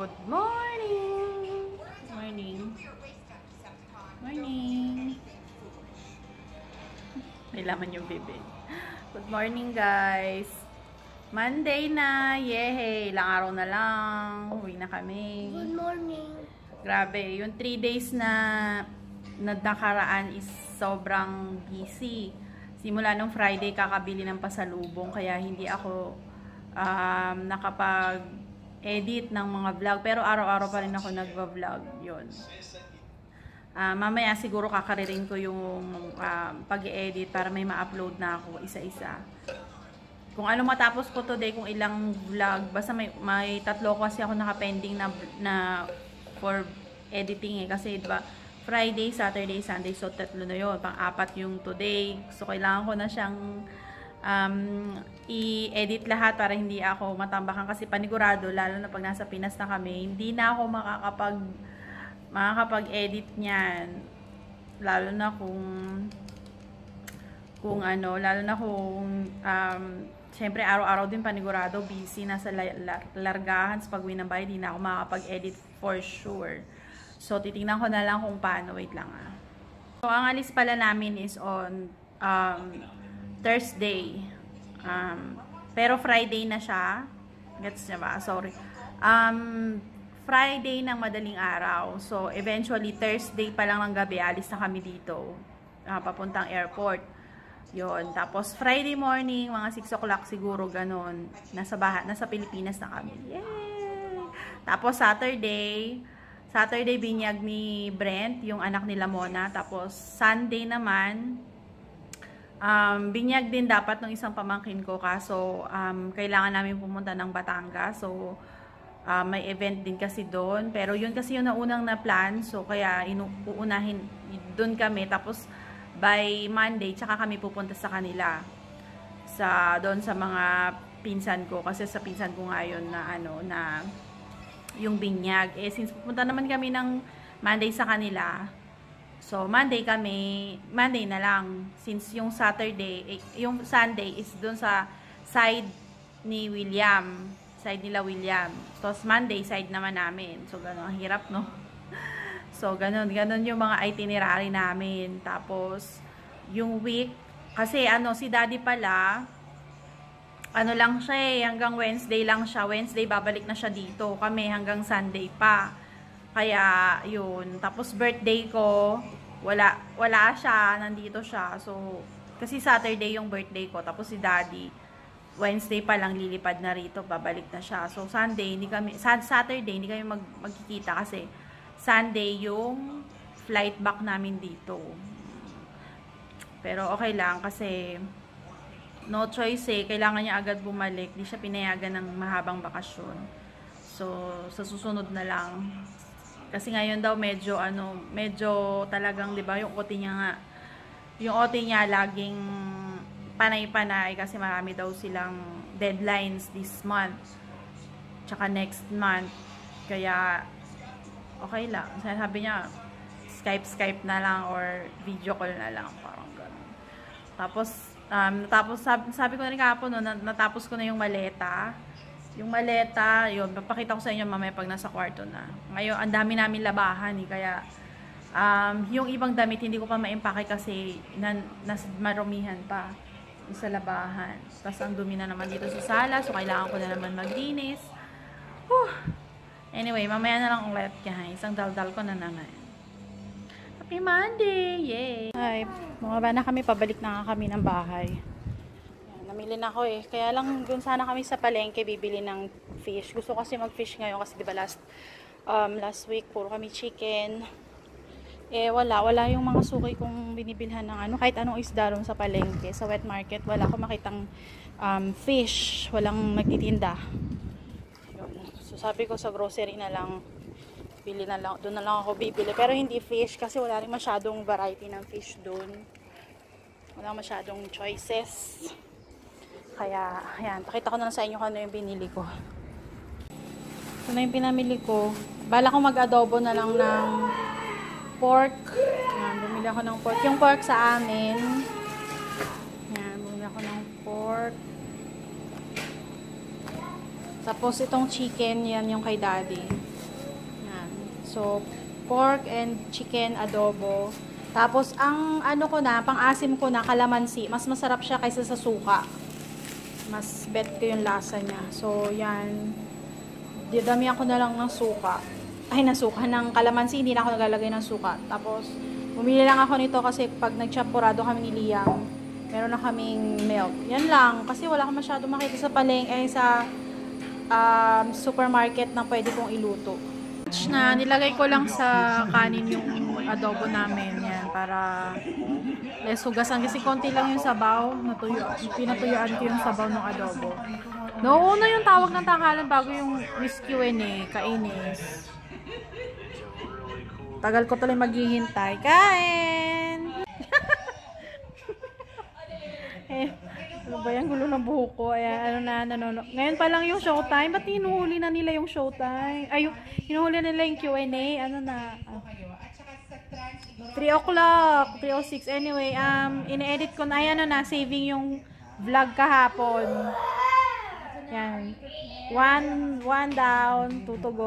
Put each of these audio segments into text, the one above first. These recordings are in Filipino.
Good morning! Morning. Morning. May laman yung bibig. Good morning, guys. Monday na. Yehey! Ilang araw na lang. Uwi na kami. Good morning. Grabe. Yung 3 days na nakaraan is sobrang busy. Simula nung Friday, kakabili ng pasalubong. Kaya hindi ako nakapag-edit ng mga vlog. Pero araw-araw pa rin ako nagva-vlog. Yun. Mamaya siguro kakaririn ko yung pag-edit para may ma-upload na ako isa-isa. Kung ano matapos ko today, kung ilang vlog, basta may tatlo kasi ako naka-pending na for editing eh. Kasi diba, Friday, Saturday, Sunday, so tatlo na yun. Pang-apat yung today. So kailangan ko na siyang i-edit lahat para hindi ako matambakan. Kasi panigurado, lalo na pag nasa Pinas na kami, hindi na ako makakapag-edit niyan. Lalo na kung siyempre araw-araw din panigurado busy nasa largahan sa pag-uwi ng bahay, di na ako makakapag-edit for sure. So titingnan ko na lang kung paano. Wait lang So ang alis pala namin is on Thursday. Pero Friday na siya. Gets niya ba? Sorry. Friday ng madaling araw. So, eventually, Thursday pa lang ng gabi, alis na kami dito. Papuntang airport. Yon. Tapos, Friday morning, mga 6 o'clock siguro, ganun. Nasa Pilipinas na kami. Yay! Tapos, Saturday, binyag ni Brent, yung anak nila Mona. Tapos, Sunday naman, binyag din dapat ng isang pamangkin ko. Kaso, kailangan namin pumunta ng Batangas. So, may event din kasi doon. Pero yun kasi yung naunang na plan. So, kaya uunahin doon kami. Tapos, by Monday, tsaka kami pupunta sa kanila. Doon sa mga pinsan ko. Kasi sa pinsan ko nga yun na yung binyag. Since pupunta naman kami ng Monday sa kanila, so, Monday na lang. Since yung yung Sunday is doon sa side nila William. Tapos Monday, side naman namin. So, gano'n. Ang hirap, no? So, gano'n yung mga itinerary namin. Tapos, yung week, kasi si daddy pala, lang siya eh, hanggang Wednesday lang siya. Wednesday, babalik na siya dito. Kami hanggang Sunday pa. Kaya, yun. Tapos, birthday ko, wala siya. Nandito siya. So, kasi Saturday yung birthday ko. Tapos, si daddy, Wednesday pa lang lilipad na rito, babalik na siya. So, Saturday, hindi kami magkikita kasi Sunday yung flight back namin dito. Pero okay lang kasi no choice eh. Kailangan niya agad bumalik. Di siya pinayagan ng mahabang bakasyon. So, sa susunod na lang. Kasi ngayon daw medyo talagang, di ba, yung OT niya laging panay-panay kasi marami daw silang deadlines this month tsaka next month, kaya okay lang. Sabi niya Skype na lang or video call na lang, parang gano'n. Tapos sabi ko na rin kahapon, natapos ko na yung maleta, yun, papakita ko sa inyo mamaya pag nasa kwarto na. Ngayon ang dami namin labahan kaya yung ibang damit hindi ko pa ma-impake kasi marumihan pa sa labahan. Tapos ang dumi na naman dito sa sala. So, kailangan ko na naman maglinis. Anyway, mamaya na lang ulit guys. Isang daldal ko na naman. Happy Monday! Yay! Ay, bumaba na kami. Pabalik na kami ng bahay. Yan, namili na ako eh. Kaya lang dun sana kami sa palengke bibili ng fish. Gusto kasi mag-fish ngayon kasi diba last week puro kami chicken. Wala yung mga suki kong binibilhan ng kahit anong isda ron sa palengke, sa wet market, wala akong makitang fish, walang nagtitinda. Yun. So sabi ko sa grocery na lang, doon na lang ako bibili, pero hindi fish kasi wala rin masyadong variety ng fish doon. Wala masyadong choices. Kaya, ayan, pakita ko na lang sa inyo kung ano yung binili ko. Ito na yung pinamili ko. Bala ko mag-adobo na lang ng pork. Yan, bumili ako ng pork. Yung pork sa amin. Yan, bumili ako ng pork. Tapos itong chicken, yan yung kay daddy. So, pork and chicken adobo. Tapos, ang ano ko na, pang-asim ko na, kalamansi. Mas masarap siya kaysa sa suka. Mas bet ko yung lasa niya. So, yan. Didamihan ko na lang ng suka. Ay, ng suka. Ng kalamansi, hindi na ako naglalagay ng suka. Tapos, bumili lang ako nito kasi pag nag-champurado kami ni Liam, meron na kaming milk. Yan lang. Kasi wala akong masyado makita sa sa supermarket na pwede kong iluto. Na nilagay ko lang sa kanin yung adobo namin. Yan, para less hugasan. Kasi konti lang yung sabaw. Pinatuyuan ko yung sabaw ng adobo. Noon yung tawag ng tanghalan bago yung Miss Q&A. Kainis. Tagal ko tuloy maghihintay. Kain! Ano ba yan? Gulo ng buhok ko. Ayan, nanonood. Ngayon pa lang yung showtime. Ba't hinuhuli na nila yung showtime? Ay, hinuhuli na nila yung Q&A. Ano na? 3 o'clock. 3:06. Anyway, ine-edit ko na. Ayan, saving yung vlog kahapon. Yan. One down, 2 to go.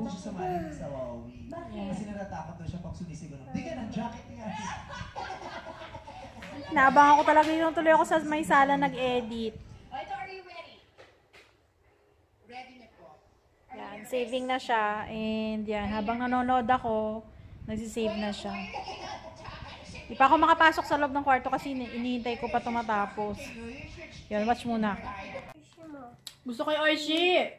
Kasi natatakot na siya pag sumisigaw. Di ka ng jacket niya. Naabangan ko talaga yung tuloy ako sa may sala nag-edit. Are you ready? Ready na po. Yan, saving na siya. And yan, habang nanonood ako, nagsisave na siya. Di pa ako makapasok sa loob ng kwarto kasi inihintay ko pa tumatapos. Yan, watch muna. Gusto ko yung Oishi!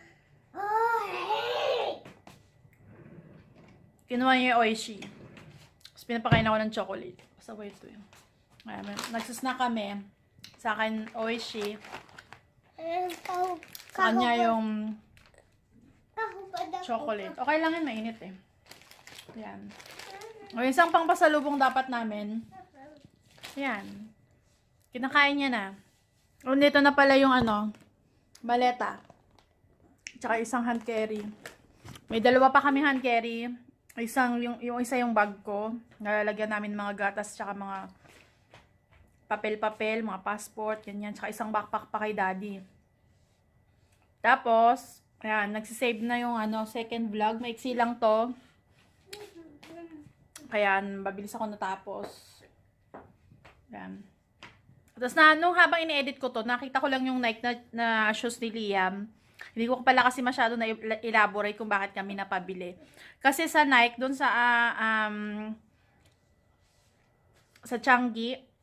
Kinuha niya yung Oishi. Tapos pinapakain ako ng chocolate. Basta wait to yun. Nagsasnack kami. Sa akin, Oishi. Sa kanya yung chocolate. Okay lang yun, mainit eh. Yan. O, isang pang pasalubong dapat namin. Yan. Kinakain niya na. O, dito na pala yung baleta. Tsaka isang hand carry. May dalawa pa kami hand carry. Yung isa yung bag ko. Nalalagyan namin mga gatas tsaka mga papel-papel, mga passport, ganyan. Tsaka isang backpack pa kay daddy. Tapos, ayan, nagsisave na yung second vlog. Maiksi lang to. Kaya, mabilis ako natapos. Ayan. Tapos nung habang ini-edit ko to, nakita ko lang yung Nike na shoes ni Liam. Hindi ko pala kasi masyado na elaborate kung bakit kami napabili. Kasi sa Nike, dun sa Changi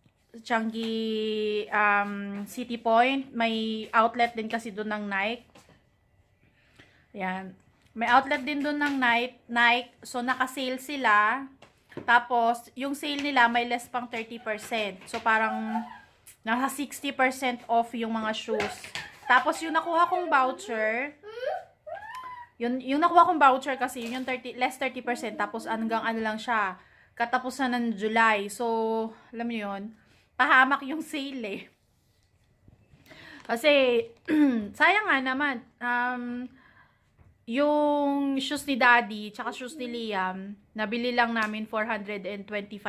City Point, may outlet din kasi dun ng Nike. Ayan. May outlet din dun ng Nike. So, naka-sale sila. Tapos, yung sale nila may less pang 30%. So, parang nasa 60% off yung mga shoes. Tapos, yung nakuha kong voucher, yung nakuha kong voucher kasi, yun yung less 30%. Tapos, hanggang lang siya, katapusan ng July. So, alam niyo yun, pahamak yung sale eh. Kasi, sayang nga naman, yung shoes ni Daddy, tsaka shoes ni Liam, nabili lang namin $425.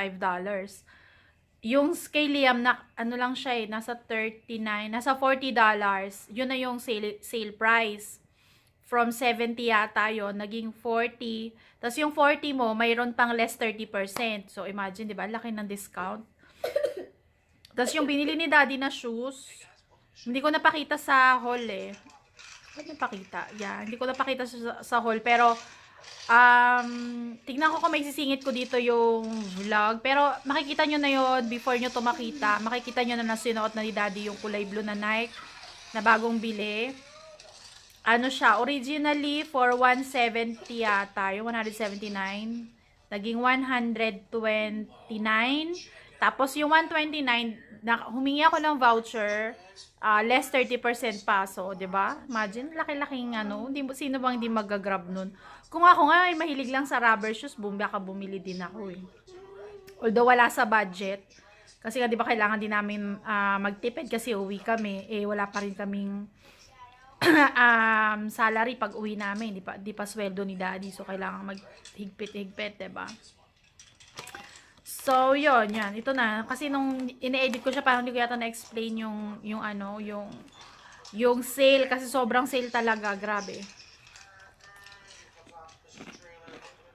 Yung kay Liam, lang siya eh, nasa $39, nasa $40. Yun na yung sale price. From 70 yata yun, naging 40. Tapos yung 40 mo, mayroon pang less 30%. So, imagine, di ba? Laki ng discount. Tapos yung binili ni Daddy na shoes, hindi ko napakita sa haul eh. Hindi napakita. Yeah, hindi ko napakita sa haul. Pero, tignan ko kung may sisingit ko dito yung vlog. Pero, makikita nyo na yun before nyo to makita. Makikita nyo na sinuot na ni Daddy yung kulay blue na Nike na bagong bili. Ano siya, originally for 170 yata, yung 179, naging 129, tapos yung 129, humingi ako ng voucher, less 30% pa, so, diba? Imagine, laki-laking sino bang hindi mag-grab nun? Kung ako nga, ay mahilig lang sa rubber shoes, baka bumili din ako eh. Although wala sa budget, kasi diba kailangan din namin magtipid kasi uwi kami, wala pa rin kaming salary pag uwi namin, di pa sweldo ni Daddy, so kailangan maghigpit-higpit, diba? So yon, yan, ito na kasi nung ine-edit ko siya parang hindi ko yata na-explain yung sale kasi sobrang sale talaga, grabe.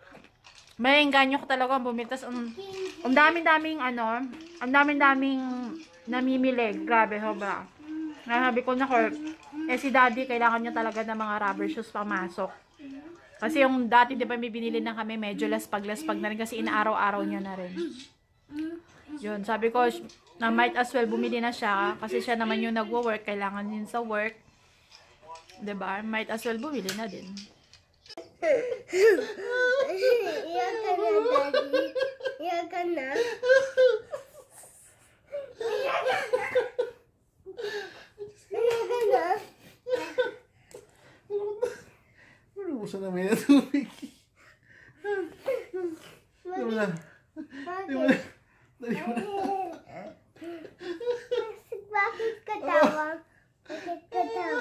May engganyo ko talaga bumitas. Ang daming-daming ano, ang daming-daming namimili. Grabe, sobra. Nasabi ko na ko, si daddy, kailangan niya talaga ng mga rubber shoes pamasok. Kasi yung dati, di ba, may binili na kami, medyo laspag-laspag na rin kasi inaaraw-araw niya na rin. Yun, sabi ko, na might as well bumili na siya kasi siya naman yung nagwo-work, kailangan din sa work. Di ba? Might as well bumili na din. Iyak ka na, Daddy. Iyak ka na. Iyak ka na. Ubusan na may natubig. Bakit ka tawa? Bakit ka tawa?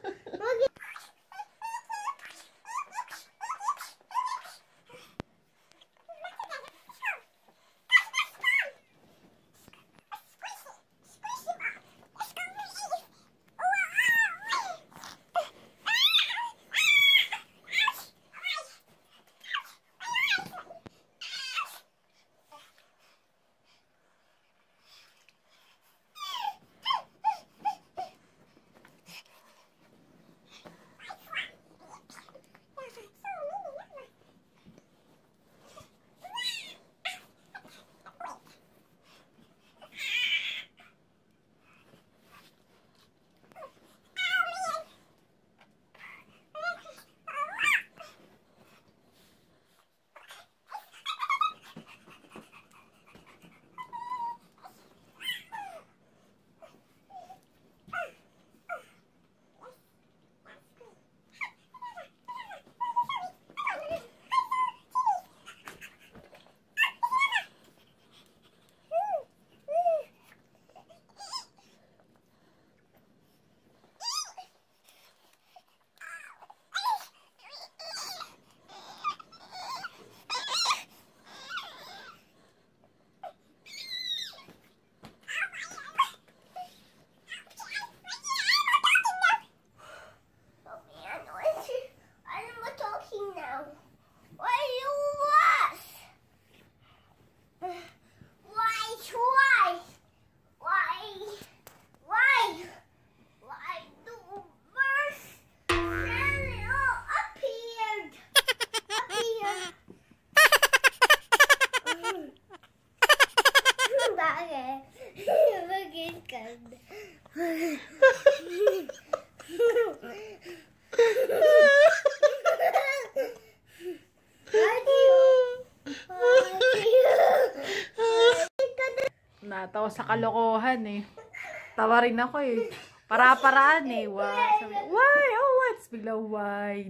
Natawa sa kalokohan eh. Tawa rin ako eh. Para-paraan eh. Why? Sabi, why? Oh, what's? Bigla, why?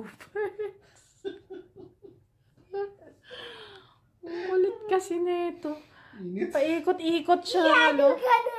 Doofers. Kulit kasi nito. Paikot-ikot siya. Ano?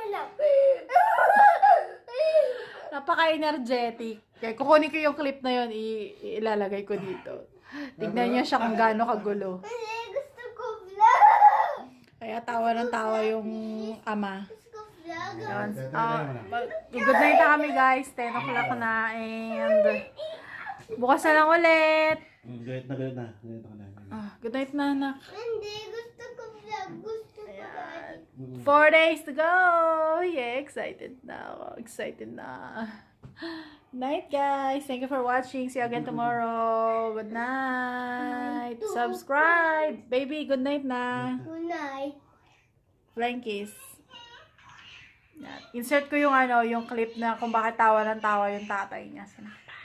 Napaka-energetic. Kaya kukunin ko yung clip na yun, ilalagay ko dito. Tignan niyo siya kung gaano kagulo. Gusto ko vlog! Kaya tawa ng tawa yung ama. Gusto ko vlog! Yun. Good night na kami guys. 10 o'clock na and bukas na lang ulit. Galit na. Galit na Good night na anak. Hindi, gusto ko vlog. Gusto ko vlog. 4 days to go! Yeah, excited na ako. Excited na. Night guys. Thank you for watching. See you again tomorrow. Good night. Subscribe. Baby, good night na. Good night. Flying kiss. Yan. Insert ko yung yung clip na kung bakit tawa ng tawa yung tatay niya. Sinakta.